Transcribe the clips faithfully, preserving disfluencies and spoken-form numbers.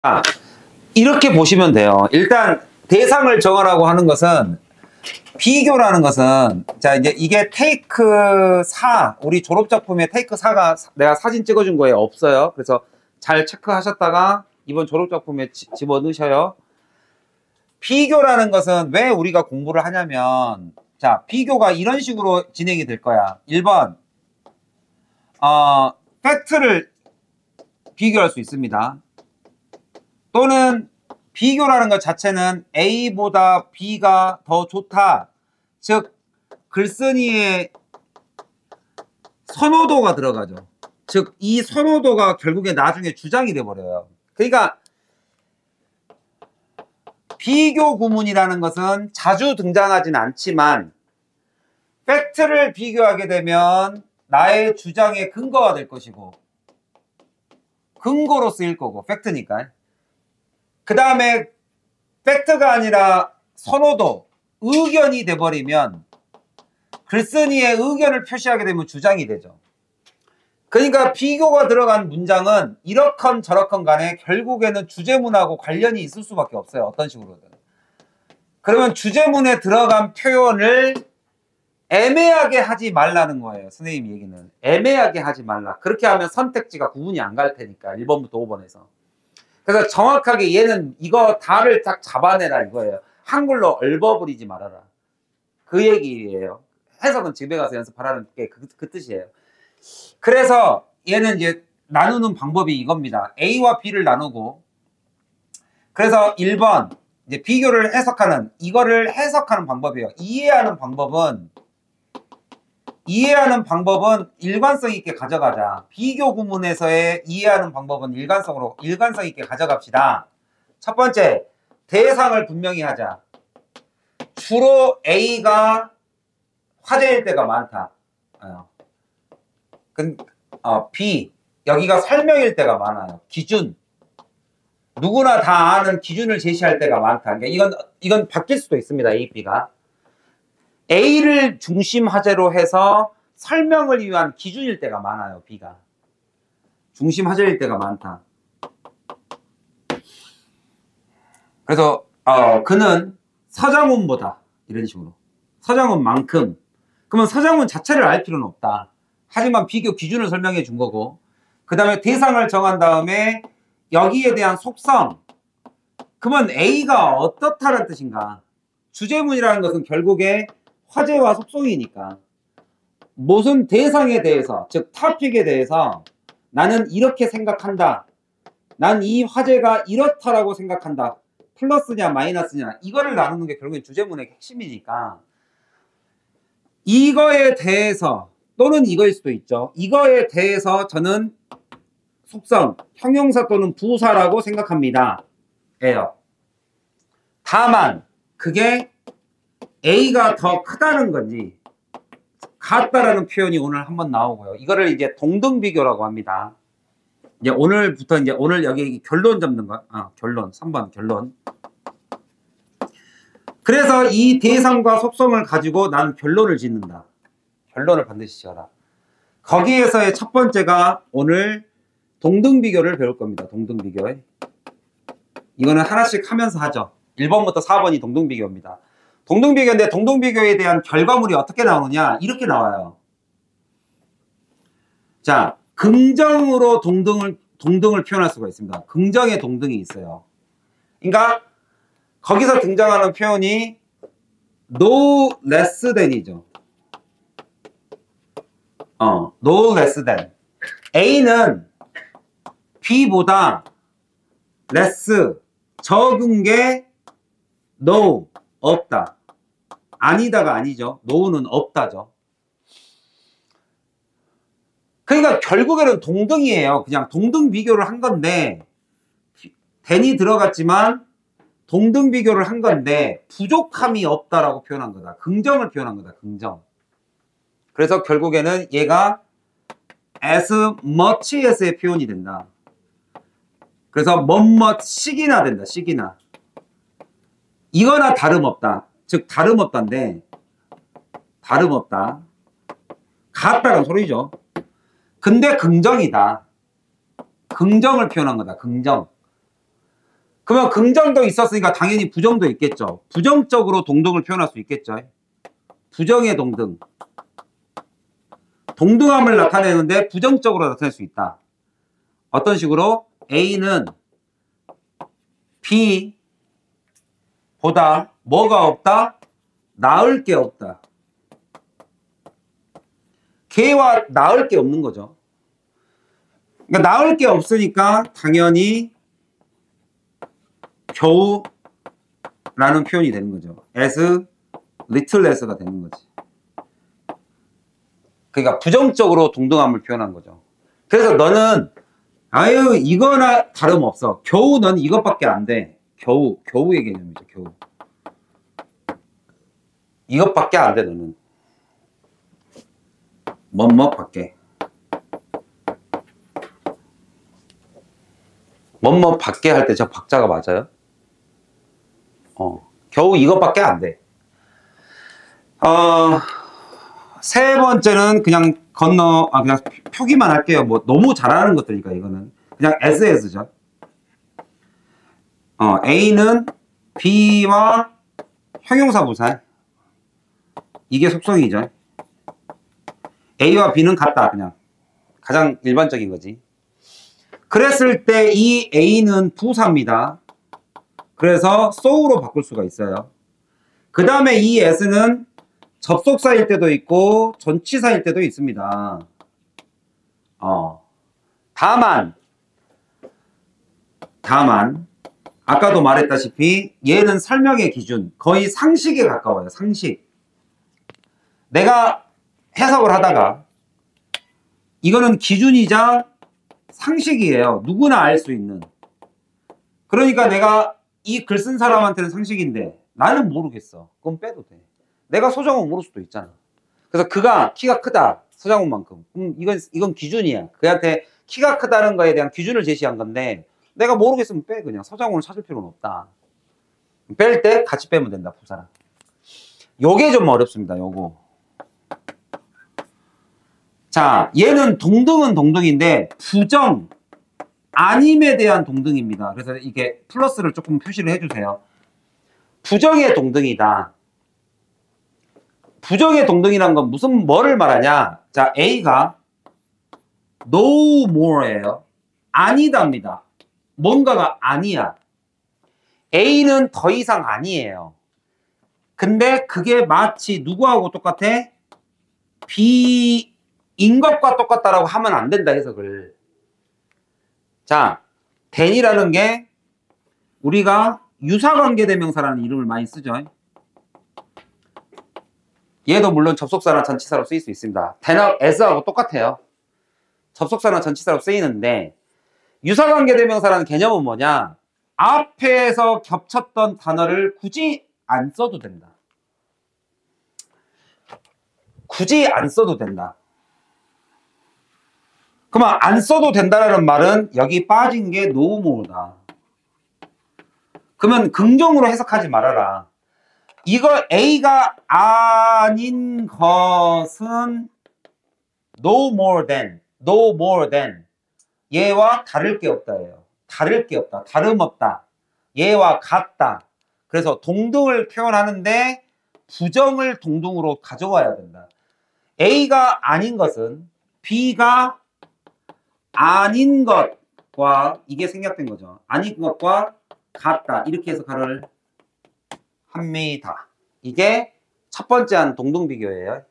아, 이렇게 보시면 돼요. 일단 대상을 정하라고 하는 것은 비교라는 것은 자 이제 이게 테이크 사 우리 졸업작품에 테이크 사가 내가 사진 찍어준 거에 없어요. 그래서 잘 체크하셨다가 이번 졸업작품에 지, 집어넣으셔요. 비교라는 것은 왜 우리가 공부를 하냐면 자 비교가 이런 식으로 진행이 될 거야. 일 번 어, 팩트를 비교할 수 있습니다. 또는 비교라는 것 자체는 A보다 B가 더 좋다. 즉 글쓴이의 선호도가 들어가죠. 즉 이 선호도가 결국에 나중에 주장이 돼버려요. 그러니까 비교 구문이라는 것은 자주 등장하진 않지만 팩트를 비교하게 되면 나의 주장의 근거가 될 것이고 근거로 쓰일 거고 팩트니까. 그 다음에 팩트가 아니라 선호도, 의견이 돼버리면 글쓴이의 의견을 표시하게 되면 주장이 되죠. 그러니까 비교가 들어간 문장은 이렇건 저렇건 간에 결국에는 주제문하고 관련이 있을 수밖에 없어요. 어떤 식으로든. 그러면 주제문에 들어간 표현을 애매하게 하지 말라는 거예요. 선생님 얘기는. 애매하게 하지 말라. 그렇게 하면 선택지가 구분이 안 갈 테니까. 일 번부터 오 번에서. 그래서 정확하게 얘는 이거 다를 딱 잡아내라 이거예요. 한글로 얼버무리지 말아라. 그 얘기예요. 해석은 집에 가서 연습하라는 게 그, 그 뜻이에요. 그래서 얘는 이제 나누는 방법이 이겁니다. A와 B를 나누고 그래서 일 번 이제 비교를 해석하는 이거를 해석하는 방법이에요. 이해하는 방법은 이해하는 방법은 일관성 있게 가져가자. 비교 구문에서의 이해하는 방법은 일관성으로 일관성 있게 가져갑시다. 첫 번째, 대상을 분명히 하자. 주로 A가 화제일 때가 많다. 어. 그, 어, B, 여기가 설명일 때가 많아요. 기준. 누구나 다 아는 기준을 제시할 때가 많다. 그러니까 이건, 이건 바뀔 수도 있습니다. A, B가. A를 중심 화제로 해서 설명을 위한 기준일 때가 많아요. B가. 중심 화제일 때가 많다. 그래서 어, 그는 서장훈보다 이런 식으로. 서장훈만큼. 그러면 서장훈 자체를 알 필요는 없다. 하지만 비교 기준을 설명해 준 거고 그 다음에 대상을 정한 다음에 여기에 대한 속성. 그러면 A가 어떻다는 뜻인가? 주제문이라는 것은 결국에 화제와 속성이니까 무슨 대상에 대해서 즉 토픽에 대해서 나는 이렇게 생각한다. 난 이 화제가 이렇다라고 생각한다. 플러스냐 마이너스냐 이거를 나누는 게 결국엔 주제문의 핵심이니까 이거에 대해서 또는 이거일 수도 있죠. 이거에 대해서 저는 속성, 형용사 또는 부사라고 생각합니다. 예요. 다만 그게 A가 더 크다는 건지 같다라는 표현이 오늘 한번 나오고요. 이거를 이제 동등비교라고 합니다. 이제 오늘부터 이제 오늘 여기 결론 잡는 거, 아, 결론, 삼 번 결론. 그래서 이 대상과 속성을 가지고 나는 결론을 짓는다. 결론을 반드시 지어라. 거기에서의 첫 번째가 오늘 동등비교를 배울 겁니다. 동등비교. 이거는 하나씩 하면서 하죠. 일 번부터 사 번이 동등비교입니다. 동등비교인데 동등비교에 대한 결과물이 어떻게 나오느냐 이렇게 나와요. 자, 긍정으로 동등을 동등을 표현할 수가 있습니다. 긍정의 동등이 있어요. 그러니까 거기서 등장하는 표현이 no less than이죠. 어, no less than. A는 B보다 less 적은 게 no 없다. 아니다가 아니죠. no는 없다죠. 그러니까 결국에는 동등이에요. 그냥 동등 비교를 한 건데 than이 들어갔지만 동등 비교를 한 건데 부족함이 없다라고 표현한 거다. 긍정을 표현한 거다. 긍정. 그래서 결국에는 얘가 as much as의 표현이 된다. 그래서 뭐뭐씩이나 된다. 씩이나. 이거나 다름없다. 즉 다름없다인데 다름없다. 같다는 소리죠. 근데 긍정이다. 긍정을 표현한 거다. 긍정. 그러면 긍정도 있었으니까 당연히 부정도 있겠죠. 부정적으로 동등을 표현할 수 있겠죠. 부정의 동등. 동등함을 나타내는데 부정적으로 나타낼 수 있다. 어떤 식으로? A는 B보다 뭐가 없다? 나을 게 없다. 걔와 나을 게 없는 거죠. 그러니까 나을 게 없으니까 당연히 겨우 라는 표현이 되는 거죠. as little as가 되는 거지. 그러니까 부정적으로 동등함을 표현한 거죠. 그래서 너는 아유 이거나 다름없어. 겨우 넌 이것밖에 안 돼. 겨우 겨우의 개념이죠. 겨우 이것밖에 안 돼 너는. 뭐뭐밖에 뭐뭐밖에 할 때 저 박자가 맞아요? 어 겨우 이것밖에 안 돼. 어 세 번째는 그냥 건너 아 그냥 표기만 할게요. 뭐 너무 잘하는 것들이니까 이거는 그냥 as as죠. 어 A는 B와 형용사 부사. 이게 속성이죠. A와 B는 같다. 그냥 가장 일반적인 거지. 그랬을 때 이 A는 부사입니다. 그래서 so로 바꿀 수가 있어요. 그 다음에 이 as는 접속사일 때도 있고 전치사일 때도 있습니다. 어. 다만 다만 아까도 말했다시피 얘는 설명의 기준 거의 상식에 가까워요. 상식. 내가 해석을 하다가 이거는 기준이자 상식이에요. 누구나 알 수 있는. 그러니까 내가 이 글 쓴 사람한테는 상식인데 나는 모르겠어. 그건 빼도 돼. 내가 서장훈 모를 수도 있잖아. 그래서 그가 키가 크다. 서장훈만큼. 그럼 이건 이건 기준이야. 그한테 키가 크다는 거에 대한 기준을 제시한 건데 내가 모르겠으면 빼. 그냥 서장훈을 찾을 필요는 없다. 뺄 때 같이 빼면 된다. 부사랑. 요게 좀 어렵습니다. 요거. 자, 얘는 동등은 동등인데 부정 아님에 대한 동등입니다. 그래서 이게 플러스를 조금 표시를 해주세요. 부정의 동등이다. 부정의 동등이란 건 무슨 뭐를 말하냐? 자, A가 no more예요. 아니답니다. 뭔가가 아니야. A는 더 이상 아니에요. 근데 그게 마치 누구하고 똑같아? B인 것과 똑같다라고 하면 안 된다 해석을. 자, than이라는 게 우리가 유사관계대명사라는 이름을 많이 쓰죠. 얘도 물론 접속사나 전치사로 쓰일 수 있습니다. than하고 as하고 똑같아요. 접속사나 전치사로 쓰이는데 유사관계대명사라는 개념은 뭐냐? 앞에서 겹쳤던 단어를 굳이 안 써도 된다. 굳이 안 써도 된다. 그러면 안 써도 된다는 말은 여기 빠진 게 no more다. 그러면 긍정으로 해석하지 말아라. 이거 A가 아닌 것은 no more than, no more than 얘와 다를 게 없다예요. 다를 게 없다. 다름없다. 얘와 같다. 그래서 동등을 표현하는데 부정을 동등으로 가져와야 된다. A가 아닌 것은 B가 아닌 것과 이게 생략된 거죠. 아닌 것과 같다. 이렇게 해서 가를 합니다. 이게 첫 번째 한 동등 비교예요.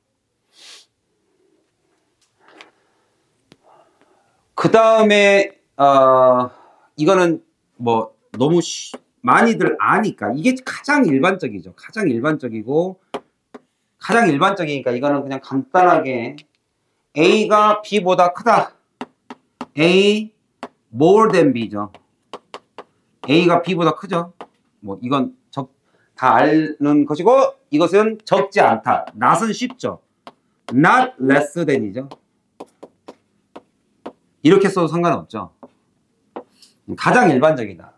그 다음에 어, 이거는 뭐 너무 쉬, 많이들 아니까 이게 가장 일반적이죠. 가장 일반적이고 가장 일반적이니까 이거는 그냥 간단하게 A가 B보다 크다. A more than B죠. A가 B보다 크죠. 뭐 이건 적, 다 아는 것이고 이것은 적지 않다. not은 쉽죠. not less than이죠. 이렇게 써도 상관없죠. 가장 일반적이다.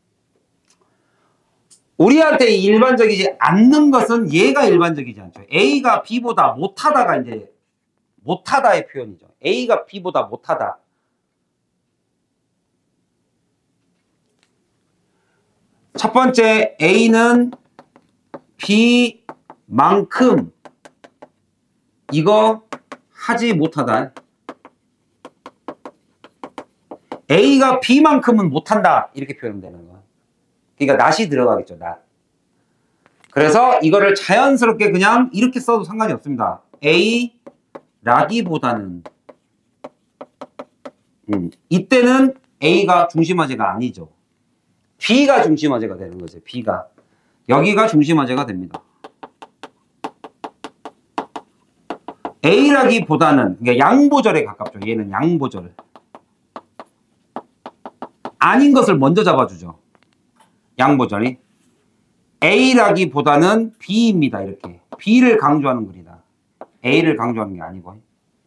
우리한테 일반적이지 않는 것은 얘가 일반적이지 않죠. A가 B보다 못하다가 이제 못하다의 표현이죠. A가 B보다 못하다. 첫 번째 A는 B만큼 이거 하지 못하다. A가 B만큼은 못한다. 이렇게 표현하면 되는 거야. 그러니까 not이 들어가겠죠. not. 그래서 이거를 자연스럽게 그냥 이렇게 써도 상관이 없습니다. A라기보다는 음, 이때는 A가 중심화제가 아니죠. B가 중심화제가 되는 거죠. B가. 여기가 중심화제가 됩니다. A라기보다는 그러니까 양보절에 가깝죠. 얘는 양보절. 아닌 것을 먼저 잡아주죠. 양보절이. A라기보다는 B입니다. 이렇게. B를 강조하는 글이다. A를 강조하는 게 아니고.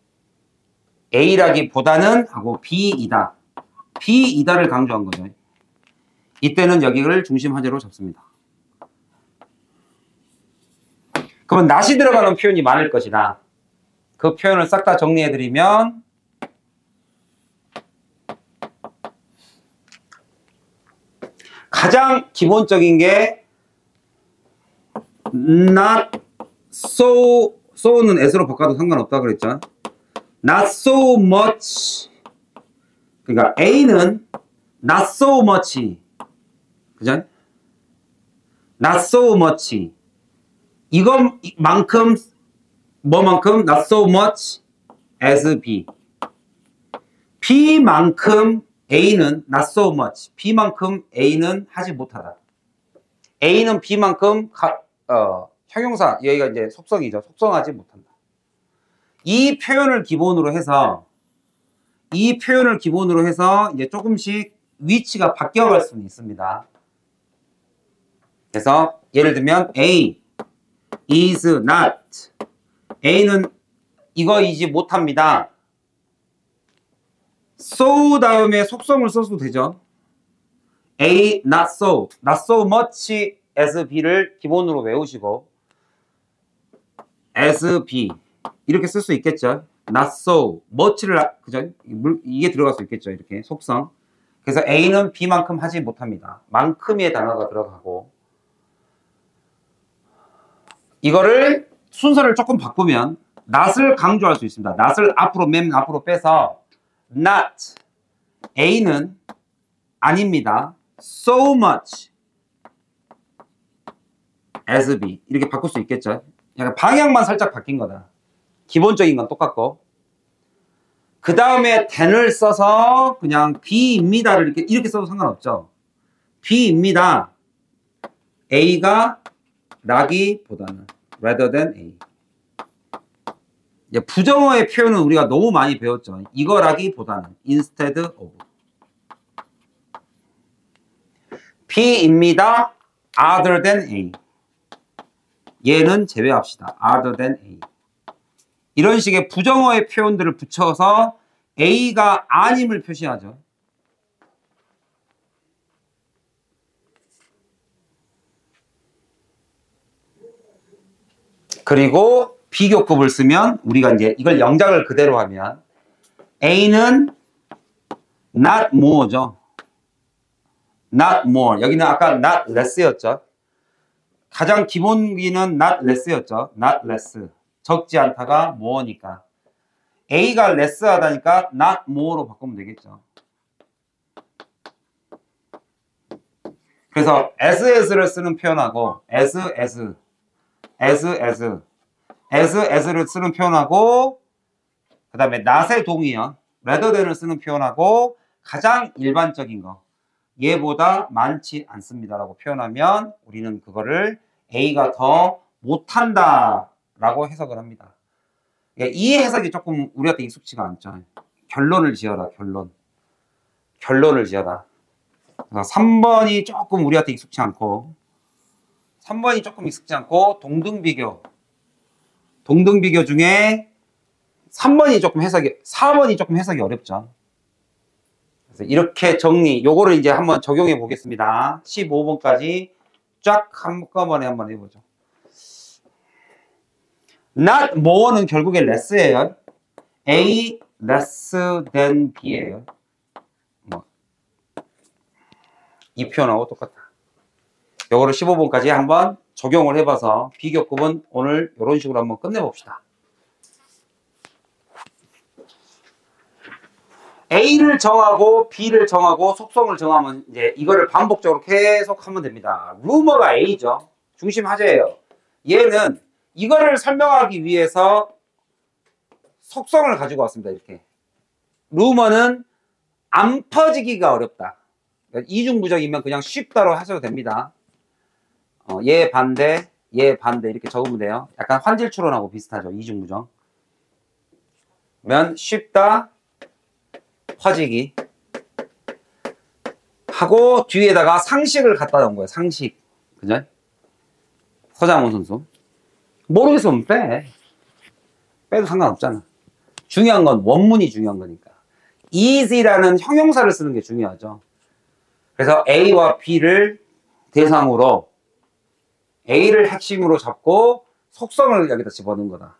A라기보다는 하고 B이다. B이다를 강조한 거죠. 이때는 여기를 중심화제로 잡습니다. 그러면 not이 들어가는 표현이 많을 것이다. 그 표현을 싹 다 정리해드리면 가장 기본적인 게 not so, so는 s로 바꿔도 상관없다 그랬죠. not so much. 그러니까 A는 not so much. 그죠? not so much. 이것만큼, 뭐만큼? not so much as B. B만큼 A는 not so much. B만큼 A는 하지 못하다. A는 B만큼 가, 어, 형용사, 여기가 이제 속성이죠. 속성하지 못한다. 이 표현을 기본으로 해서 이 표현을 기본으로 해서 이제 조금씩 위치가 바뀌어갈 수는 있습니다. 그래서 예를 들면 A is not. A는 이거이지 못합니다. so 다음에 속성을 써도 되죠. A not so, not so much as B를 기본으로 외우시고 as B 이렇게 쓸 수 있겠죠. not so, much를 그죠? 이게 들어갈 수 있겠죠. 이렇게 속성. 그래서 A는 B만큼 하지 못합니다. 만큼의 단어가 들어가고 이거를 순서를 조금 바꾸면 not을 강조할 수 있습니다. not을 앞으로 맨 앞으로 빼서 not A는 아닙니다. so much as B 이렇게 바꿀 수 있겠죠. 약간 방향만 살짝 바뀐 거다. 기본적인 건 똑같고 그 다음에 than을 써서 그냥 B입니다를 이렇게, 이렇게 써도 상관없죠. B입니다. A가 라기보다는 rather than A. 이제 부정어의 표현은 우리가 너무 많이 배웠죠. 이거라기보다는 instead of. B입니다. other than A. 얘는 제외합시다. other than A. 이런 식의 부정어의 표현들을 붙여서 A가 아님을 표시하죠. 그리고 비교급을 쓰면 우리가 이제 이걸 영작을 그대로 하면 A는 not more죠. not more. 여기는 아까 not less였죠. 가장 기본기는 not less였죠. not less. 적지 않다가 more니까. A가 less 하다니까 not more로 바꾸면 되겠죠. 그래서 as as를 쓰는 표현하고 as as as as as as를 쓰는 표현하고 그 다음에 not의 동의어 rather than을 쓰는 표현하고 가장 일반적인 거 얘보다 많지 않습니다라고 표현하면 우리는 그거를 A가 더 못한다 라고 해석을 합니다. 이 해석이 조금 우리한테 익숙치가 않죠. 결론을 지어라. 결론. 결론을 지어라. 삼 번이 조금 우리한테 익숙치 않고 삼 번이 조금 익숙지 않고 동등비교 동등비교 중에 삼 번이 조금 해석이 사 번이 조금 해석이 어렵죠. 그래서 이렇게 정리 요거를 이제 한번 적용해 보겠습니다. 십오 번까지 쫙 한꺼번에 한번 해보죠. not more는 결국에 less예요. A less than B예요. 뭐. 이 표현하고 똑같아. 요거를 십오 번까지 한번 적용을 해봐서 비교급은 오늘 이런 식으로 한번 끝내봅시다. A를 정하고 B를 정하고 속성을 정하면 이제 이거를 반복적으로 계속 하면 됩니다. 루머가 A죠. 중심 화제예요. 얘는 이거를 설명하기 위해서 속성을 가지고 왔습니다. 이렇게. 루머는 안 퍼지기가 어렵다. 그러니까 이중부정이면 그냥 쉽다로 하셔도 됩니다. 어, 얘 반대, 얘 반대 이렇게 적으면 돼요. 약간 환질추론하고 비슷하죠. 이중부정. 면 쉽다, 퍼지기 하고 뒤에다가 상식을 갖다 놓은 거예요. 상식. 그죠? 서장훈 선수. 모르겠으면 빼. 빼도 상관없잖아. 중요한 건 원문이 중요한 거니까. easy라는 형용사를 쓰는 게 중요하죠. 그래서 A와 B를 대상으로 A를 핵심으로 잡고 속성을 여기다 집어넣은 거다.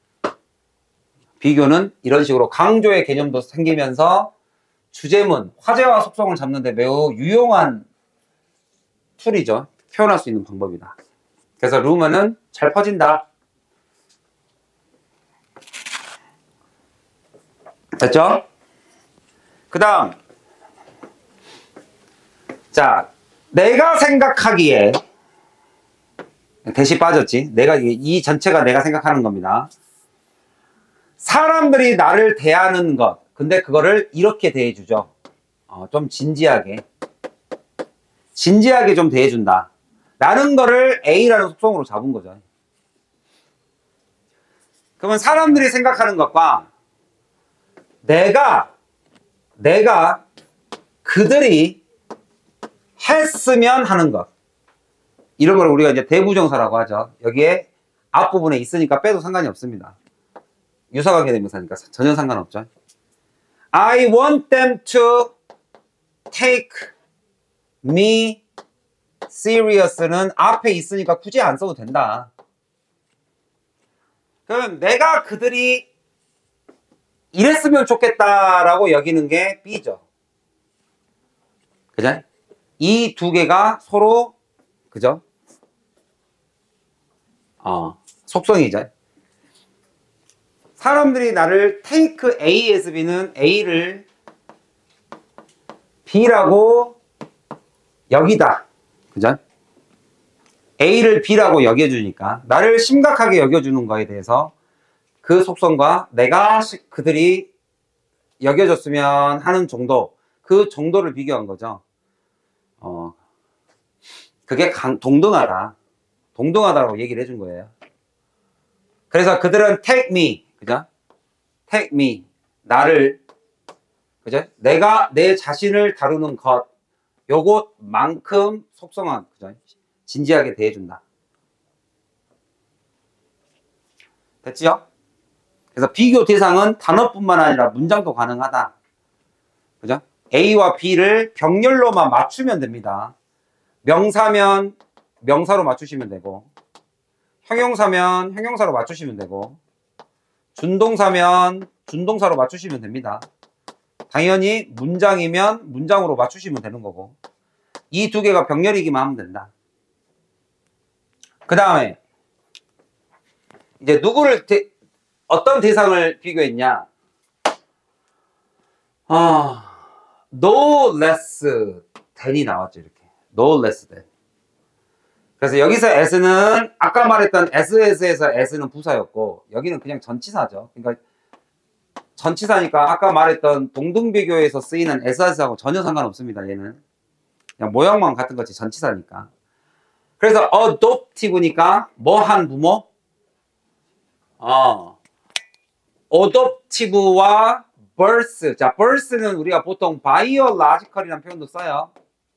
비교는 이런 식으로 강조의 개념도 생기면서 주제문, 화제와 속성을 잡는 데 매우 유용한 툴이죠. 표현할 수 있는 방법이다. 그래서 루머는 잘 퍼진다. 됐죠? 그 다음 자, 내가 생각하기에 대시 빠졌지. 내가 이 전체가 내가 생각하는 겁니다. 사람들이 나를 대하는 것. 근데 그거를 이렇게 대해주죠. 어, 좀 진지하게. 진지하게 좀 대해준다. 라는 거를 A라는 속성으로 잡은 거죠. 그러면 사람들이 생각하는 것과 내가, 내가 그들이 했으면 하는 것. 이런 걸 우리가 이제 대부정사라고 하죠. 여기에 앞부분에 있으니까 빼도 상관이 없습니다. 유사관계대명사니까 전혀 상관없죠. I want them to take me serious는 앞에 있으니까 굳이 안 써도 된다. 그럼 내가 그들이 이랬으면 좋겠다라고 여기는 게 B죠. 그죠? 이 두 개가 서로 그죠? 어, 속성이죠. 사람들이 나를 take A as B는 A를 B라고 여기다. 그죠? A를 B라고 여겨주니까 나를 심각하게 여겨주는 거에 대해서 그 속성과 내가 그들이 여겨줬으면 하는 정도, 그 정도를 비교한 거죠. 어, 그게 강, 동등하다. 동등하다라고 얘기를 해준 거예요. 그래서 그들은 take me, 그죠? take me, 나를, 그죠? 내가 내 자신을 다루는 것, 요것만큼 속성한, 그죠? 진지하게 대해준다. 됐지요? 그래서 비교 대상은 단어뿐만 아니라 문장도 가능하다. 그죠? A와 B를 병렬로만 맞추면 됩니다. 명사면 명사로 맞추시면 되고, 형용사면 형용사로 맞추시면 되고, 준동사면 준동사로 맞추시면 됩니다. 당연히 문장이면 문장으로 맞추시면 되는 거고, 이 두 개가 병렬이기만 하면 된다. 그 다음에 이제 누구를 대, 어떤 대상을 비교했냐? 아, no less than이 나왔죠. 이렇게 no less than. 그래서 여기서 as는 아까 말했던 as에서 as는 부사였고, 여기는 그냥 전치사죠. 그러니까 전치사니까 아까 말했던 동등비교에서 쓰이는 as하고 전혀 상관없습니다. 얘는 그냥 모양만 같은 거지. 전치사니까. 그래서 adoptive니까 뭐 한 부모? 어, adoptive와 birth. 자, birth는 우리가 보통 biological이라는 표현도 써요.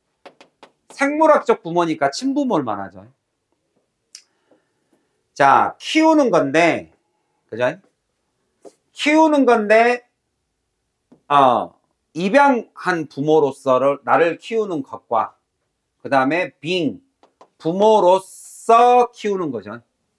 생물학적 부모니까 친부모를 말하죠. 자, 키우는 건데, 그죠? 키우는 건데, 어, 입양한 부모로서 나를 키우는 것과, 그 다음에 being, 부모로서 키우는 거죠.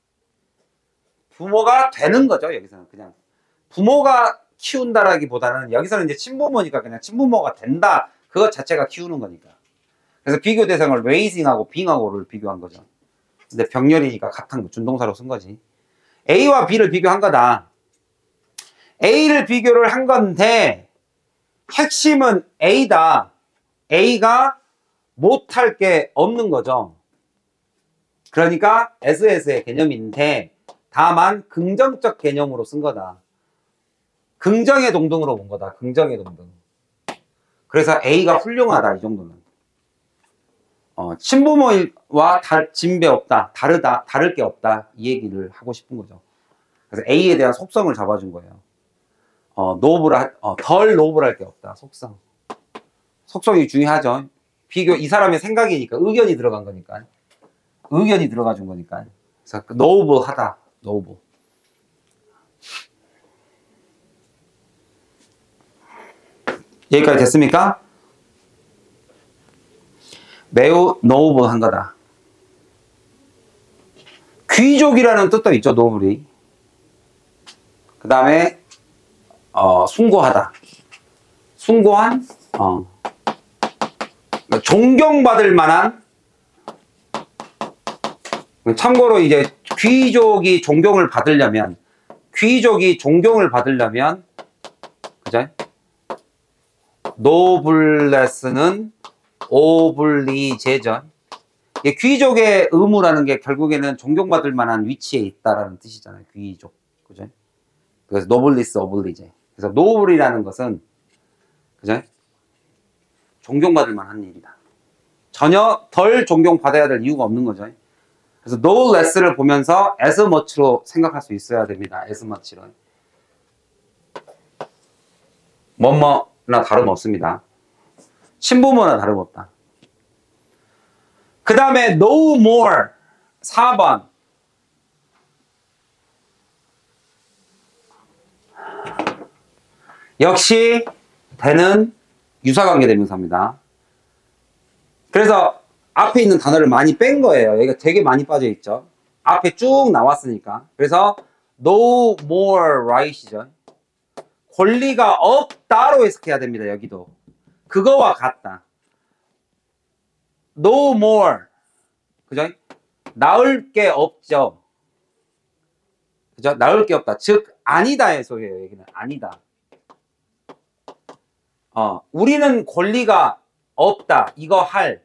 부모가 되는 거죠, 여기서는. 그냥. 부모가 키운다라기보다는, 여기서는 이제 친부모니까 그냥 친부모가 된다. 그것 자체가 키우는 거니까. 그래서 비교 대상을 raising하고 being하고를 비교한 거죠. 근데 병렬이니까 같은 거, 준동사로 쓴 거지. A와 B를 비교한 거다. A를 비교를 한 건데 핵심은 A다. A가 못할 게 없는 거죠. 그러니까 에스에스의 개념인데 다만 긍정적 개념으로 쓴 거다. 긍정의 동등으로 본 거다. 긍정의 동등. 그래서 A가 훌륭하다. 이 정도는. 어, 친부모와 다, 진배 없다. 다르다. 다를 게 없다. 이 얘기를 하고 싶은 거죠. 그래서 A에 대한 속성을 잡아준 거예요. 어, 노블, 어, 덜 노블할 게 없다. 속성. 속성이 중요하죠. 비교, 이 사람의 생각이니까, 의견이 들어간 거니까. 의견이 들어가 준 거니까. 그래서 노블하다. 노블. 여기까지 됐습니까? 매우 노블한 거다. 귀족이라는 뜻도 있죠, 노블이. 그 다음에, 어, 숭고하다. 숭고한, 어, 존경받을 만한, 참고로 이제 귀족이 존경을 받으려면, 귀족이 존경을 받으려면, 그죠? 노블레스는 오블리제죠. 귀족의 의무라는 게 결국에는 존경받을 만한 위치에 있다라는 뜻이잖아요. 귀족. 그죠? 그래서 노블리스 오블리제. 그래서 노블이라는 것은 그죠? 존경받을 만한 일이다. 전혀 덜 존경받아야 될 이유가 없는 거죠. 그래서 no less를 보면서 as much로 생각할 수 있어야 됩니다. as much로. 뭐뭐나 다름없습니다. 친부모나 다름없다. 그 다음에 no more. 사 번. 역시 대는 유사관계 대명사입니다. 그래서 앞에 있는 단어를 많이 뺀 거예요. 여기가 되게 많이 빠져 있죠. 앞에 쭉 나왔으니까. 그래서 no more right이죠. 권리가 없다로 해석해야 됩니다. 여기도. 그거와 같다. no more. 그죠? 나을 게 없죠. 그죠? 나을 게 없다. 즉, 아니다의 소리예요. 여기는 아니다. 어, 우리는 권리가 없다. 이거 할.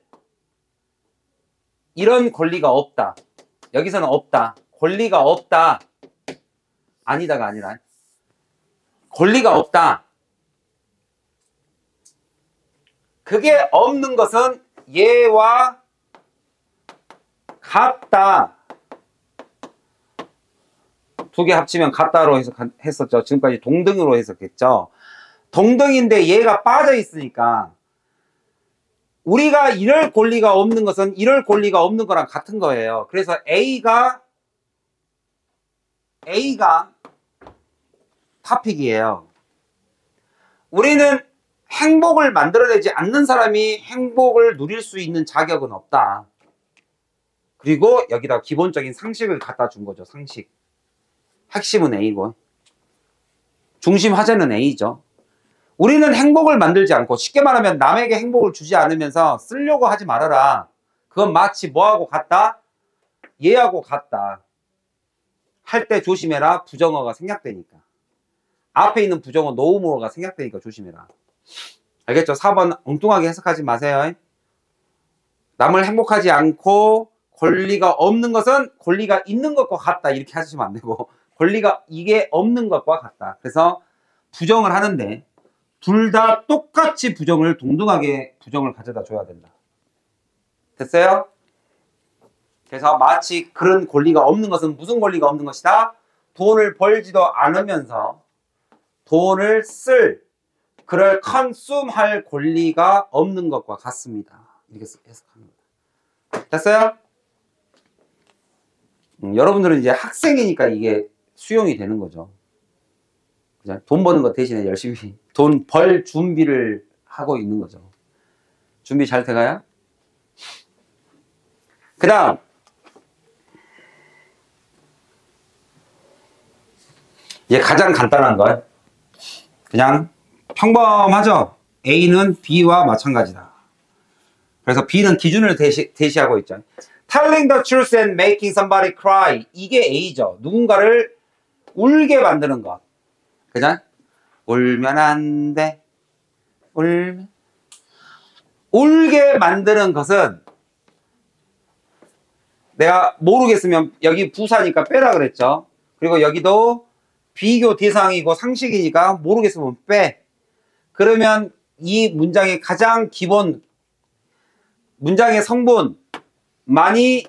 이런 권리가 없다. 여기서는 없다. 권리가 없다. 아니다가 아니라. 권리가 없다. 그게 없는 것은 얘와 같다. 두 개 합치면 같다로 해석했었죠. 지금까지 동등으로 해석했죠. 동등인데 얘가 빠져 있으니까 우리가 이럴 권리가 없는 것은 이럴 권리가 없는 거랑 같은 거예요. 그래서 A가 A가 타픽이에요. 우리는 행복을 만들어내지 않는 사람이 행복을 누릴 수 있는 자격은 없다. 그리고 여기다 기본적인 상식을 갖다 준 거죠. 상식. 핵심은 A고 중심 화제는 A죠. 우리는 행복을 만들지 않고 쉽게 말하면 남에게 행복을 주지 않으면서 쓰려고 하지 말아라. 그건 마치 뭐하고 같다? 얘하고 같다. 할 때 조심해라. 부정어가 생략되니까. 앞에 있는 부정어 노우모어가 생략되니까 조심해라. 알겠죠? 사 번 엉뚱하게 해석하지 마세요. 남을 행복하지 않고 권리가 없는 것은 권리가 있는 것과 같다. 이렇게 하시면 안 되고 권리가 이게 없는 것과 같다. 그래서 부정을 하는데 둘 다 똑같이 부정을 동등하게 부정을 가져다 줘야 된다. 됐어요? 그래서 마치 그런 권리가 없는 것은 무슨 권리가 없는 것이다? 돈을 벌지도 않으면서 돈을 쓸, 그를 컨숨할 권리가 없는 것과 같습니다. 이렇게 해석합니다. 됐어요? 음, 여러분들은 이제 학생이니까 이게 수용이 되는 거죠. 그죠? 돈 버는 것 대신에 열심히 돈 벌 준비를 하고 있는 거죠. 준비 잘 돼가요? 그 다음 이게 가장 간단한 거 그냥 평범하죠. A는 B와 마찬가지다. 그래서 B는 기준을 대시, 대시하고 있죠. Telling the truth and making somebody cry. 이게 A죠. 누군가를 울게 만드는 것. 그죠? 울면 안 돼. 울면. 울게 만드는 것은 내가 모르겠으면 여기 부사니까 빼라 그랬죠. 그리고 여기도 비교 대상이고 상식이니까 모르겠으면 빼. 그러면 이 문장의 가장 기본 문장의 성분만이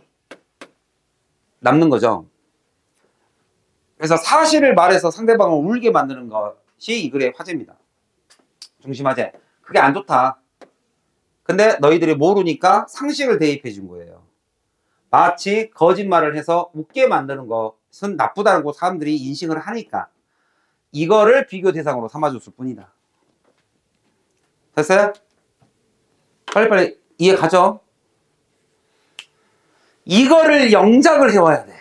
남는 거죠. 그래서 사실을 말해서 상대방을 울게 만드는 것이 이 글의 화제입니다. 중심화제. 그게 안 좋다. 근데 너희들이 모르니까 상식을 대입해 준 거예요. 마치 거짓말을 해서 웃게 만드는 것은 나쁘다는 거 사람들이 인식을 하니까 이거를 비교 대상으로 삼아줬을 뿐이다. 됐어요? 빨리빨리 이해 가죠? 이거를 영작을 해와야 돼.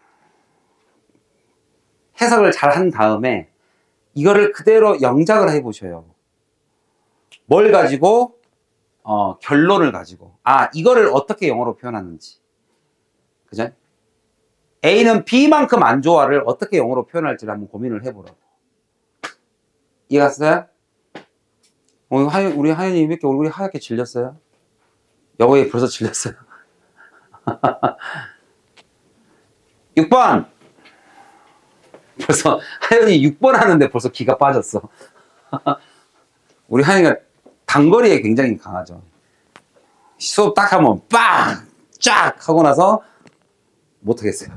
해석을 잘 한 다음에 이거를 그대로 영작을 해보셔요. 뭘 가지고? 어, 결론을 가지고. 아, 이거를 어떻게 영어로 표현하는지. 그죠? A는 B만큼 안 좋아를 어떻게 영어로 표현할지를 한번 고민을 해보라고. 이해갔어요? 우리 하연이 왜 이렇게 얼굴이 하얗게 질렸어요? 여보에 벌써 질렸어요. 육 번. 벌써 하연이 육 번 하는데 벌써 기가 빠졌어. 우리 하연이가 단거리에 굉장히 강하죠. 수업 딱 하면 빵! 쫙! 하고 나서 못하겠어요.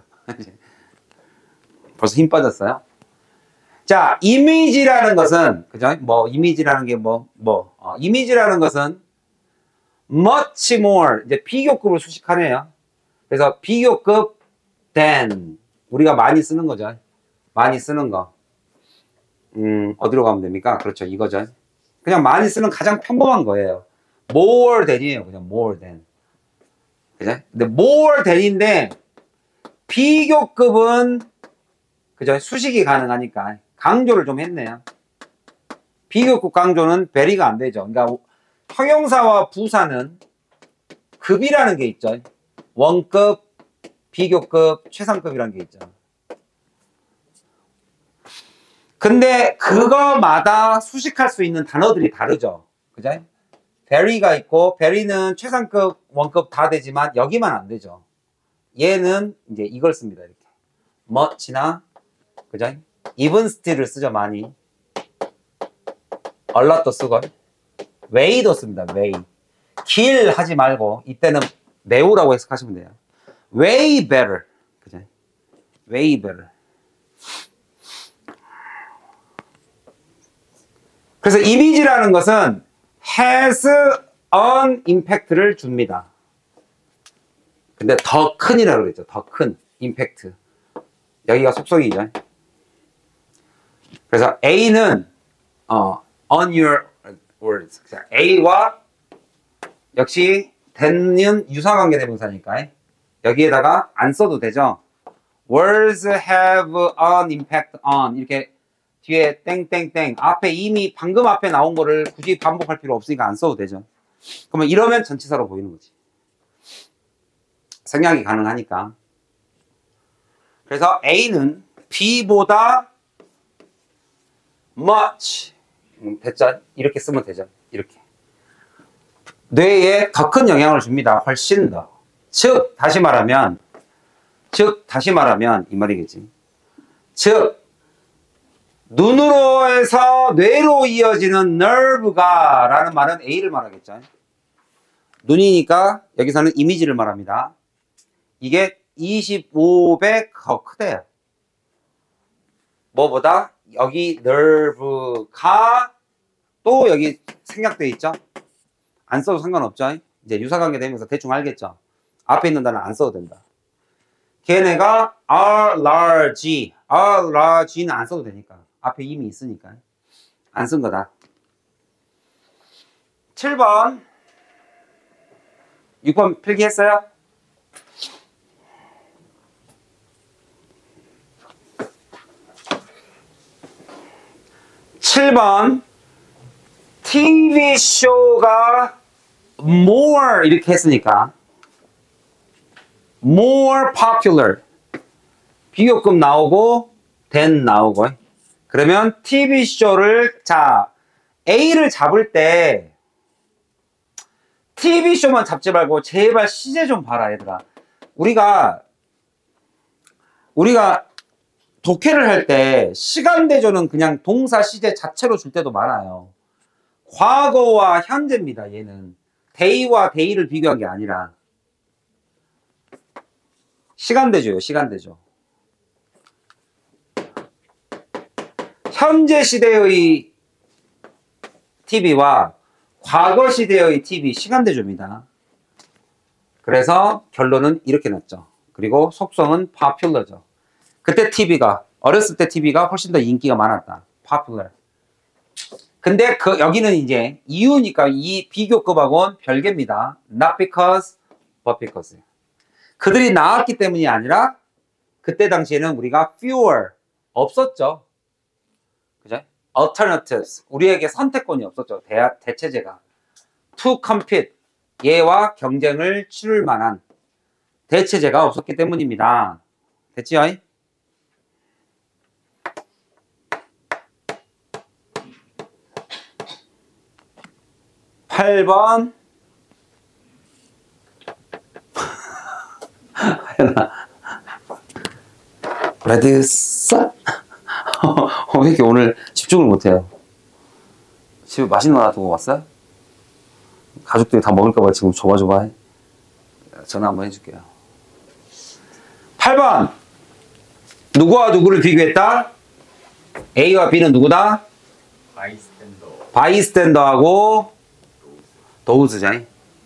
벌써 힘 빠졌어요. 자, 이미지라는 것은, 그죠? 뭐, 이미지라는 게 뭐, 뭐, 어, 이미지라는 것은 much more, 이제 비교급을 수식하네요. 그래서 비교급 than, 우리가 많이 쓰는 거죠. 많이 쓰는 거. 음, 어디로 가면 됩니까? 그렇죠. 이거죠. 그냥 많이 쓰는 가장 평범한 거예요. more than이에요. 그냥 more than. 그죠? 근데 more than인데, 비교급은, 그죠? 수식이 가능하니까. 강조를 좀 했네요. 비교급 강조는 베리가 안 되죠. 그러니까 형용사와 부사는 급이라는 게 있죠. 원급, 비교급, 최상급이라는 게 있죠. 근데 그거마다 수식할 수 있는 단어들이 다르죠. 그죠? 베리가 있고 베리는 최상급, 원급 다 되지만 여기만 안 되죠. 얘는 이제 이걸 씁니다. 이렇게. much나 그죠? even still을 쓰죠. 많이. a lot도 쓰고 way도 씁니다. way. 길 하지 말고 이때는 매우라고 해석하시면 돼요. way better. 그죠? way better. 그래서 이미지라는 것은 has an impact를 줍니다. 근데 더 큰이라고 그랬죠. 더 큰 임팩트. 여기가 속성이죠. 그래서 A는 어, on your words. A와 역시 then은 유사관계 대명사니까 여기에다가 안 써도 되죠. Words have an impact on 이렇게 뒤에 땡땡땡 앞에 이미 방금 앞에 나온 거를 굳이 반복할 필요 없으니까 안 써도 되죠. 그러면 이러면 전치사로 보이는 거지. 생략이 가능하니까. 그래서 A는 B보다 much 음, 됐죠? 이렇게 쓰면 되죠. 이렇게 뇌에 더 큰 영향을 줍니다. 훨씬 더. 즉 다시 말하면 즉 다시 말하면 이 말이겠지. 즉 눈으로 해서 뇌로 이어지는 nerve가 라는 말은 A를 말하겠죠. 눈이니까 여기서는 이미지를 말합니다. 이게 이십오 배 더 크대요. 뭐보다? 여기 nerve가 또 여기 생략되어 있죠. 안 써도 상관없죠. 이제 유사관계 되면서 대충 알겠죠. 앞에 있는 단어 안 써도 된다. 걔네가 are large, are large는 안 써도 되니까. 앞에 이미 있으니까. 안 쓴 거다. 칠 번. 육 번 필기했어요? 칠 번. 티비쇼가 more 이렇게 했으니까 more popular 비교급 나오고 than 나오고 그러면 티비쇼를 자 A를 잡을 때 티비쇼만 잡지 말고 제발 시제 좀 봐라 얘들아. 우리가 우리가 독해를 할 때 시간대조는 그냥 동사 시제 자체로 줄 때도 많아요. 과거와 현재입니다. 얘는 day와 day를 비교한 게 아니라 시간대조예요. 시간대조. 현재 시대의 티비와 과거 시대의 티비 시간대조입니다. 그래서 결론은 이렇게 났죠. 그리고 속성은 popular죠. 그때 티비가 어렸을 때 티비가 훨씬 더 인기가 많았다. popular. 근데 그 여기는 이제 이유니까 이 비교급하고는 별개입니다. Not because, but because. 그들이 나왔기 때문이 아니라 그때 당시에는 우리가 fewer 없었죠. 그죠? alternatives 우리에게 선택권이 없었죠. 대, 대체제가 to compete 얘와 경쟁을 치를 만한 대체제가 없었기 때문입니다. 됐지요? 팔 번 레드 썬? 왜 이렇게 오늘 집중을 못해요? 집에 맛있는 거 하나 두고 왔어요? 가족들이 다 먹을까봐 지금 조바조바해. 전화 한번 해줄게요. 팔 번 누구와 누구를 비교했다? A와 B는 누구다? 바이스탠더. 바이스탠더하고 도우즈잖아요.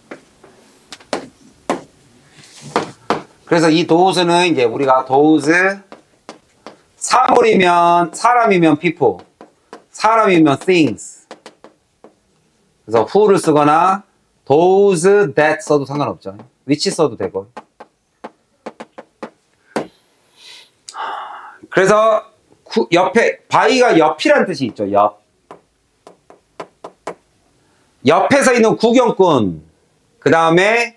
그래서 이 도우즈는 이제 우리가 도우즈 사물이면 사람이면 people, 사람이면 things. 그래서 who를 쓰거나 those that 써도 상관없죠. which 써도 되고. 그래서 구, 옆에 by가 옆이란 뜻이 있죠. 옆. 옆에서 있는 구경꾼. 그 다음에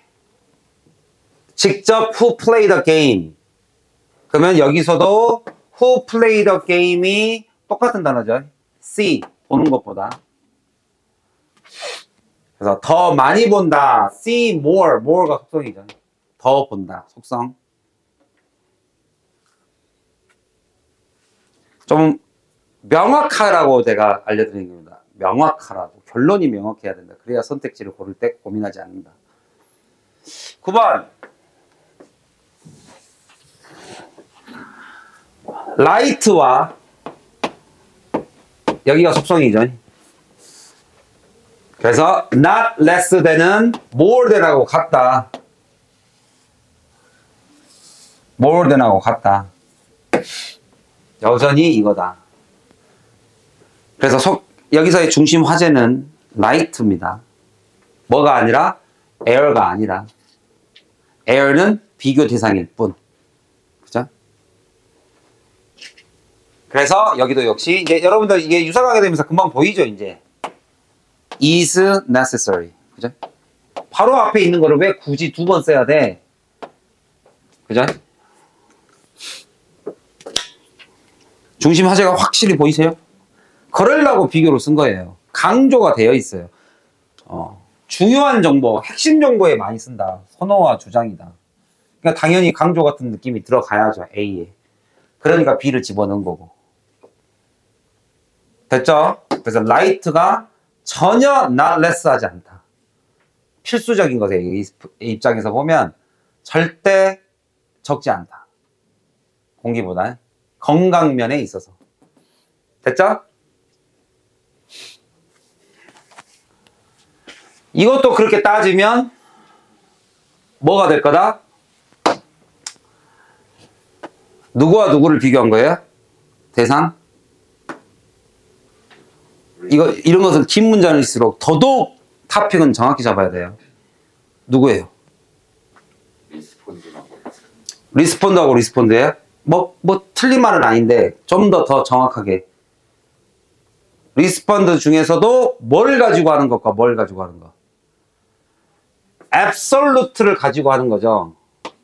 직접 who played the game. 그러면 여기서도 who played the game이 똑같은 단어죠. see, 보는 것보다. 그래서 더 많이 본다. see more, more가 속성이죠. 더 본다, 속성. 좀 명확하라고 제가 알려드리는 겁니다. 명확하라고. 결론이 명확해야 된다. 그래야 선택지를 고를 때 고민하지 않는다. 구 번 light와 여기가 속성이죠. 그래서 not less than은 more than하고 같다. more than하고 같다. 여전히 이거다. 그래서 속, 여기서의 중심 화제는 light입니다. 뭐가 아니라 air가 아니라 air는 비교 대상일 뿐. 그죠? 그래서 여기도 역시 이제 여러분들 이게 유사하게 되면서 금방 보이죠, 이제. is necessary. 그죠? 바로 앞에 있는 거를 왜 굳이 두 번 써야 돼? 그죠? 중심 화제가 확실히 보이세요? 그러려고 비교로 쓴 거예요. 강조가 되어 있어요. 어, 중요한 정보, 핵심 정보에 많이 쓴다. 선호와 주장이다. 그러니까 당연히 강조 같은 느낌이 들어가야죠. A에. 그러니까 B를 집어넣은 거고. 됐죠? 그래서 light가 전혀 not less 하지 않다. 필수적인 것에 이 입장에서 보면 절대 적지 않다. 공기보다 건강면에 있어서. 됐죠? 이것도 그렇게 따지면 뭐가 될 거다? 누구와 누구를 비교한 거예요? 대상? 이거, 이런 것은 긴 문장일수록 더더욱 타픽은 정확히 잡아야 돼요. 누구예요? 리스폰드하고 리스폰드하고 리스폰드예요? 뭐, 뭐, 틀린 말은 아닌데, 좀 더 더 정확하게. 리스폰드 중에서도 뭘 가지고 하는 것과 뭘 가지고 하는 것. absolute를 가지고 하는 거죠.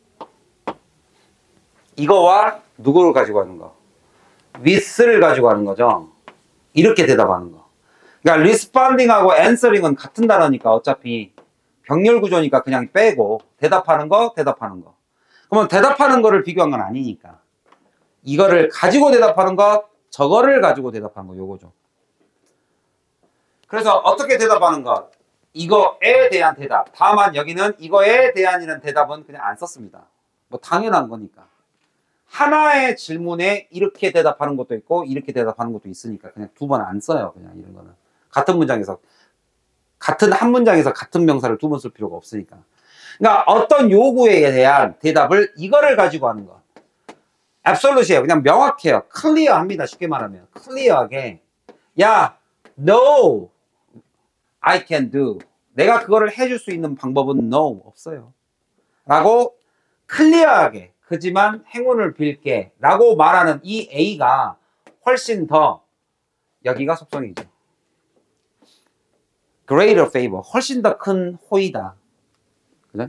이거와 누구를 가지고 하는 거? with를 가지고 하는 거죠. 이렇게 대답하는 거. 그러니까 responding하고 answering은 같은 단어니까 어차피 병렬 구조니까 그냥 빼고 대답하는 거, 대답하는 거. 그러면 대답하는 거를 비교한 건 아니니까. 이거를 가지고 대답하는 거, 저거를 가지고 대답하는 거, 요거죠. 그래서 어떻게 대답하는 것? 이거에 대한 대답. 다만 여기는 이거에 대한이라는 대답은 그냥 안 썼습니다. 뭐 당연한 거니까. 하나의 질문에 이렇게 대답하는 것도 있고 이렇게 대답하는 것도 있으니까 그냥 두 번 안 써요. 그냥 이런 거는. 같은 문장에서 같은 한 문장에서 같은 명사를 두 번 쓸 필요가 없으니까. 그러니까 어떤 요구에 대한 대답을 이거를 가지고 하는 것. absolute예요. 그냥 명확해요. 클리어합니다. 쉽게 말하면. 클리어하게. 야, no, I can do. 내가 그거를 해줄 수 있는 방법은 no, 없어요. 라고 클리어하게. 그지만 행운을 빌게. 라고 말하는 이 A가 훨씬 더 여기가 속성이죠. greater favor. 훨씬 더 큰 호의다. 그죠?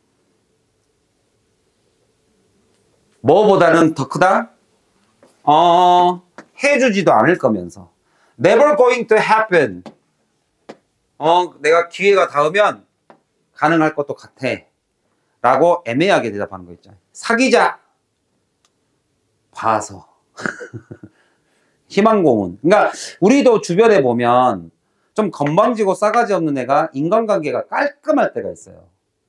뭐보다는 더 크다? 어, 해주지도 않을 거면서. never going to happen. 어, 내가 기회가 닿으면 가능할 것도 같아. 라고 애매하게 대답하는 거 있죠. 사귀자. 봐서. 희망고문. 그러니까 우리도 주변에 보면 좀 건방지고 싸가지 없는 애가 인간관계가 깔끔할 때가 있어요.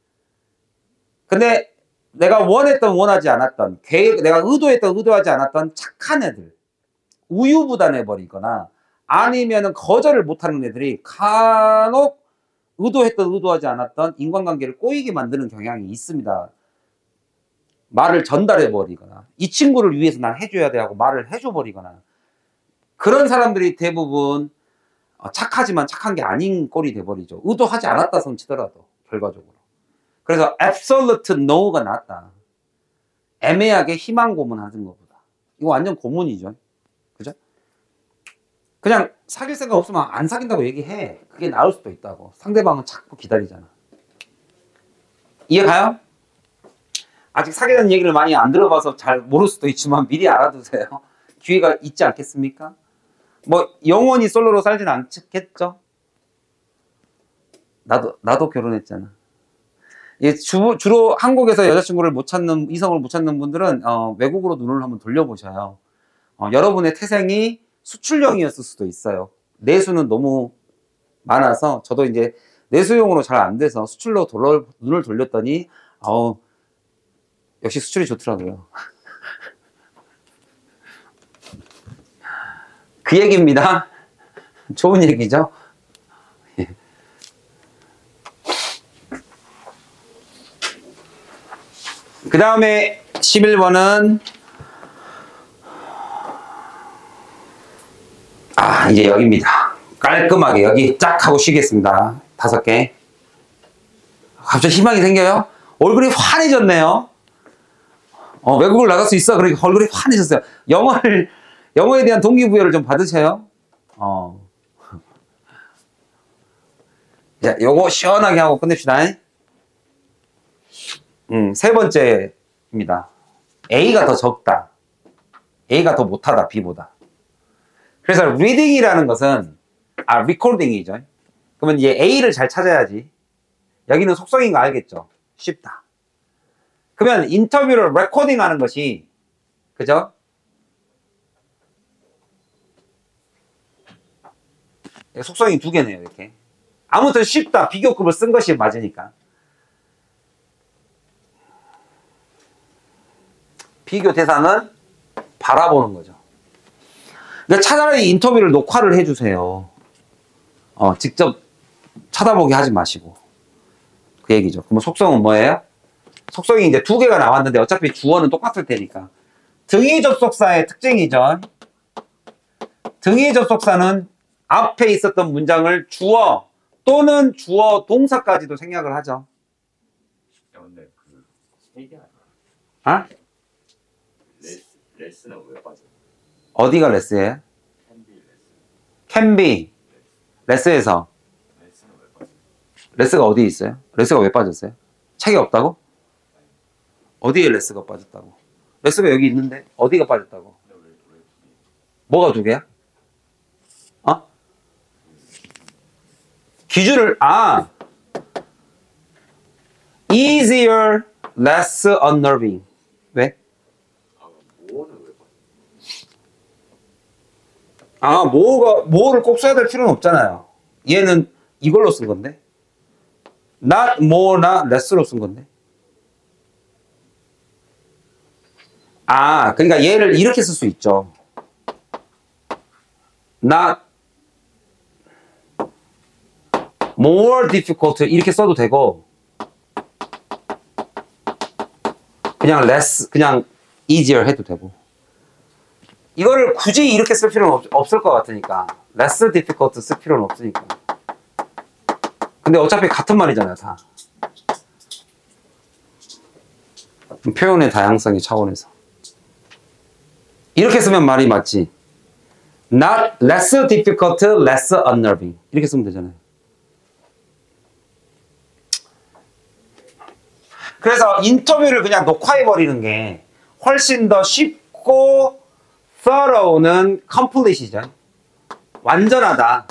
근데 내가 원했던 원하지 않았던, 계획, 내가 의도했던 의도하지 않았던 착한 애들, 우유부단해버리거나 아니면은 거절을 못하는 애들이 간혹 의도했던 의도하지 않았던 인간관계를 꼬이게 만드는 경향이 있습니다. 말을 전달해버리거나 이 친구를 위해서 난 해줘야 돼 하고 말을 해줘버리거나 그런 사람들이 대부분 착하지만 착한 게 아닌 꼴이 돼버리죠. 의도하지 않았다 손 치더라도 결과적으로. 그래서 absolute no가 낫다. 애매하게 희망 고문하는 것보다. 이거 완전 고문이죠. 그죠? 그냥 사귈 생각 없으면 안 사귄다고 얘기해. 그게 나을 수도 있다고. 상대방은 자꾸 기다리잖아. 이해가요? 아직 사귀는 얘기를 많이 안 들어봐서 잘 모를 수도 있지만 미리 알아두세요. 기회가 있지 않겠습니까? 뭐 영원히 솔로로 살진 않겠죠? 나도 나도 결혼했잖아. 예, 주, 주로 한국에서 여자친구를 못 찾는, 이성을 못 찾는 분들은, 어, 외국으로 눈을 한번 돌려보셔요. 어, 여러분의 태생이 수출형이었을 수도 있어요. 내수는 너무 많아서, 저도 이제 내수용으로 잘 안 돼서 수출로 돌려, 눈을 돌렸더니, 어우, 역시 수출이 좋더라고요. 그 얘기입니다. 좋은 얘기죠? 그 다음에 십일 번은 아 이제 여기입니다. 깔끔하게 여기 쫙 하고 쉬겠습니다. 다섯 개. 갑자기 희망이 생겨요? 얼굴이 환해졌네요. 어, 외국을 나갈 수 있어. 그러니까 얼굴이 환해졌어요. 영어를 영어에 대한 동기부여를 좀 받으세요. 어. 자, 요거 시원하게 하고 끝냅시다. 음, 세 번째입니다. A가 더 적다. A가 더 못하다, B보다. 그래서 reading이라는 것은, 아, recording이죠. 그러면 이제 A를 잘 찾아야지. 여기는 속성인 거 알겠죠? 쉽다. 그러면 인터뷰를 레코딩 하는 것이, 그죠? 속성이 두 개네요, 이렇게. 아무튼 쉽다. 비교급을 쓴 것이 맞으니까. 비교 대상은 바라보는 거죠. 그러니까 차라리 인터뷰를 녹화를 해주세요. 어, 직접 쳐다보게 하지 마시고. 그 얘기죠. 그럼 속성은 뭐예요? 속성이 이제 두 개가 나왔는데 어차피 주어는 똑같을 테니까. 등위 접속사의 특징이죠. 등위 접속사는 앞에 있었던 문장을 주어 또는 주어 동사까지도 생략을 하죠. 근데 그 얘기 아니야? 아? 레스, 레스는 왜 빠져? 어디가 레스예요? 캔비 레스. can be. 레스에서. 레스는 왜 빠져? 레스가 어디에 있어요? 레스가 왜 빠졌어요? 책이 없다고? 어디에 레스가 빠졌다고? 레스가 여기 있는데 어디가 빠졌다고? 뭐가 두 개야? 어? 기준을 아 easier, less unnerving. 왜? 아, 뭐는 왜 빠져? 아 뭐가 뭐를 꼭 써야 될 필요는 없잖아요. 얘는 이걸로 쓴 건데. not more나 less로 쓴 건데. 아, 그러니까 얘를 이렇게 쓸 수 있죠. not more difficult 이렇게 써도 되고 그냥 less, 그냥 easier 해도 되고 이거를 굳이 이렇게 쓸 필요는 없, 없을 것 같으니까 less difficult 쓸 필요는 없으니까 근데 어차피 같은 말이잖아요 다 표현의 다양성의 차원에서 이렇게 쓰면 말이 맞지 not less difficult, less unnerving 이렇게 쓰면 되잖아요. 그래서 인터뷰를 그냥 녹화해버리는 게 훨씬 더 쉽고 thorough는 complete이죠. 완전하다.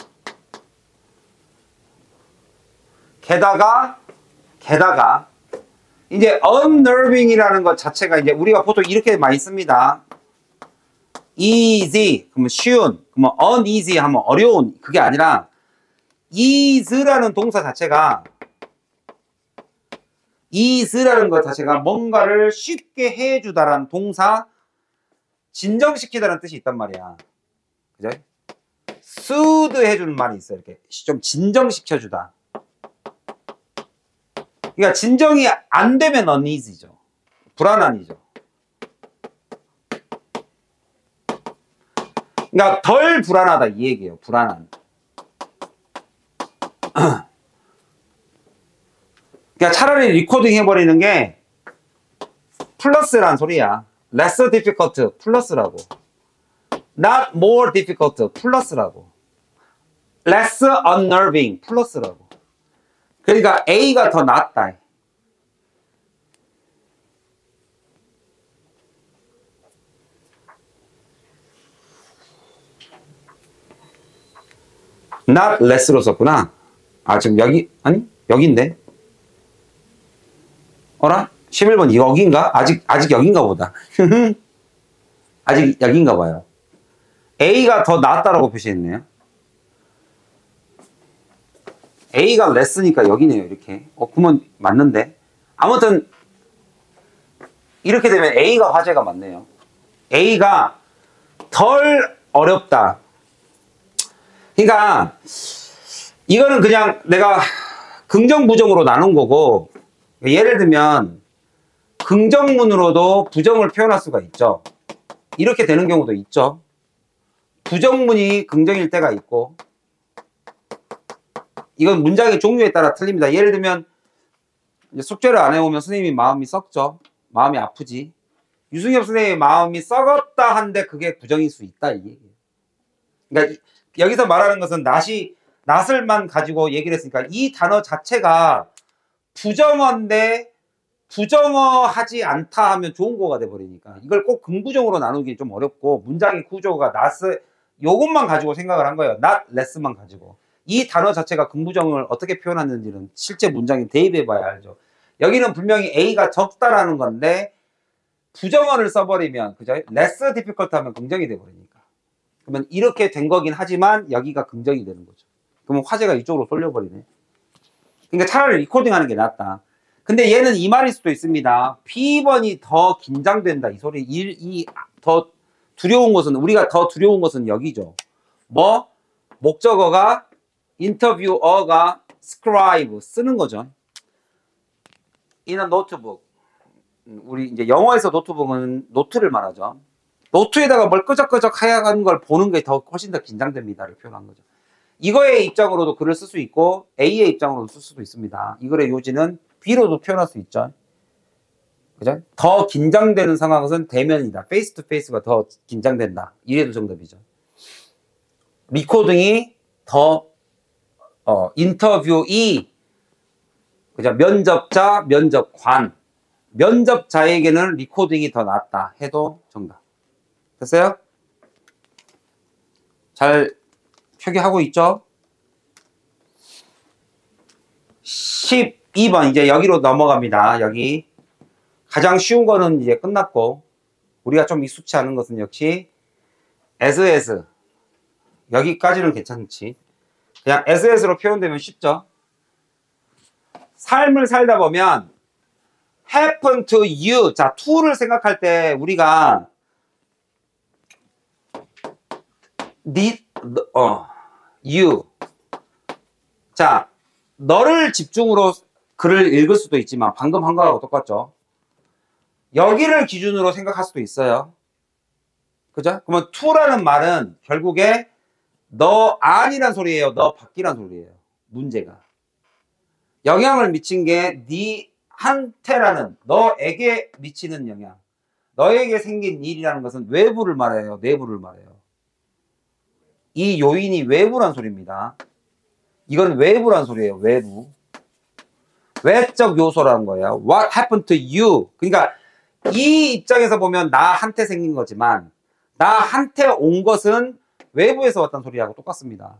게다가 게다가 이제 unnerving이라는 것 자체가 이제 우리가 보통 이렇게 많이 씁니다. easy 그러면 쉬운, 그러면 uneasy 하면 어려운 그게 아니라 ease라는 동사 자체가 ease라는 것 자체가 뭔가를 쉽게 해주다라는 동사 진정시키다라는 뜻이 있단 말이야. 그죠? soothe 해주는 말이 있어요. 이렇게 좀 진정시켜주다. 그러니까 진정이 안 되면 uneasy죠. 불안한이죠. 그러니까 덜 불안하다 이 얘기예요. 불안한. 그러니까 차라리 리코딩 해버리는 게 플러스란 소리야. less difficult 플러스라고. not more difficult 플러스라고. less unnerving 플러스라고. 그러니까 A가 더 낫다. not less로 썼구나. 아 지금 여기 아니 여기인데 어라? 십일 번 여기인가? 아직 아직 여기인가 보다. 아직 여기인가 봐요. A가 더 낫다라고 표시했네요. A가 less니까 여기네요. 이렇게. 어 그러면 맞는데. 아무튼 이렇게 되면 A가 화제가 많네요. A가 덜 어렵다. 그러니까 이거는 그냥 내가 긍정 부정으로 나눈 거고 예를 들면 긍정문으로도 부정을 표현할 수가 있죠. 이렇게 되는 경우도 있죠. 부정문이 긍정일 때가 있고 이건 문장의 종류에 따라 틀립니다. 예를 들면 숙제를 안 해오면 선생님이 마음이 썩죠. 마음이 아프지. 유승엽 선생님의 마음이 썩었다 한데 그게 부정일 수 있다 이 얘기예요. 그러니까 여기서 말하는 것은 낫이 낫을만 가지고 얘기를 했으니까 이 단어 자체가 부정어인데 부정어 하지 않다 하면 좋은 거가 돼버리니까 이걸 꼭 긍부정으로 나누기 좀 어렵고 문장의 구조가 낫을 요것만 가지고 생각을 한 거예요. not less만 가지고. 이 단어 자체가 긍부정을 어떻게 표현하는지는 실제 문장에 대입해 봐야 알죠. 여기는 분명히 A가 적다라는 건데 부정어를 써버리면 그죠? less difficult 하면 긍정이 돼버리니까. 그러면 이렇게 된 거긴 하지만 여기가 긍정이 되는 거죠. 그러면 화제가 이쪽으로 쏠려버리네. 그러니까 차라리 리코딩 하는 게 낫다. 근데 얘는 이 말일 수도 있습니다. 피 번이 더 긴장된다. 이 소리. 이, 이, 더 두려운 것은, 우리가 더 두려운 것은 여기죠. 뭐? 목적어가, 인터뷰어가, scribe, 쓰는 거죠. in a notebook. 우리 이제 영어에서 노트북은 노트를 말하죠. 노트에다가 뭘 끄적끄적 하얀 걸 보는 게 더 훨씬 더 긴장됩니다를 표현한 거죠. 이거의 입장으로도 글을 쓸 수 있고 A의 입장으로도 쓸 수도 있습니다. 이 글의 요지는 B로도 표현할 수 있죠. 그죠? 더 긴장되는 상황은 대면이다. 페이스 투 페이스가 더 긴장된다. 이래도 정답이죠. 리코딩이 더 어, 인터뷰이 그죠? 면접자, 면접관. 면접자에게는 리코딩이 더 낫다 해도 정답. 됐어요? 잘 표기하고 있죠? 십이 번 이제 여기로 넘어갑니다. 여기 가장 쉬운 거는 이제 끝났고 우리가 좀 익숙치 않은 것은 역시 as as 여기까지는 괜찮지. 그냥 as as로 표현되면 쉽죠. 삶을 살다 보면 happen to you. 자, to를 생각할 때 우리가 need, 어, you. 자, 너를 집중으로 글을 읽을 수도 있지만 방금 한 거하고 똑같죠. 여기를 기준으로 생각할 수도 있어요. 그죠? 그러면 to라는 말은 결국에 너 아니란 소리예요. 너 밖이란 소리예요. 문제가. 영향을 미친 게 네 한테라는 너에게 미치는 영향. 너에게 생긴 일이라는 것은 외부를 말해요. 내부를 말해요. 이 요인이 외부란 소리입니다. 이건 외부란 소리예요. 외부. 외적 요소라는 거예요. What happened to you? 그러니까 이 입장에서 보면 나한테 생긴 거지만 나한테 온 것은 외부에서 왔다는 소리하고 똑같습니다.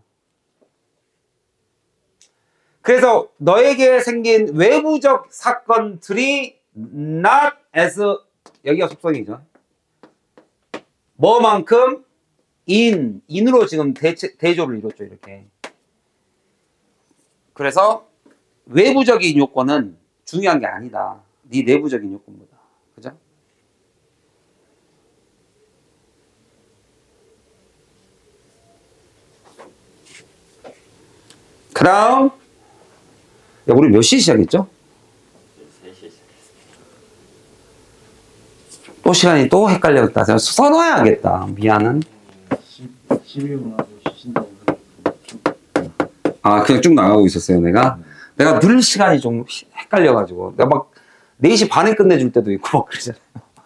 그래서 너에게 생긴 외부적 사건들이 not as 여기가 속성이죠. 뭐만큼 in in으로 지금 대체, 대조를 이뤘죠. 이렇게. 그래서 외부적인 요건은 중요한 게 아니다. 네 내부적인 요건보다. 그죠? 그 다음 야, 우리 몇 시에 시작했죠? 세 시에 시작했습니다. 또 시간이 또 헷갈렸다. 제가 써놔야겠다. 미안은. 십일 분 하고 쉬신다고 아, 그냥 쭉 나가고 있었어요, 내가. 네. 내가 늘 시간이 좀 헷갈려가지고. 내가 막 네 시 반에 끝내줄 때도 있고, 막 그러잖아요.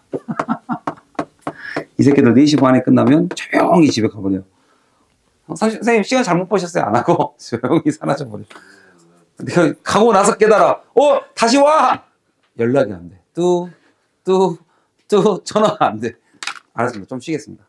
이 새끼들 네 시 반에 끝나면 조용히 집에 가버려요. 사실, 선생님, 시간 잘못 보셨어요? 안 하고. 조용히 사라져버려요. 내가 가고 나서 깨달아. 어, 다시 와! 연락이 안 돼. 뚜, 뚜, 뚜, 전화가 안 돼. 알았습니다. 좀 쉬겠습니다.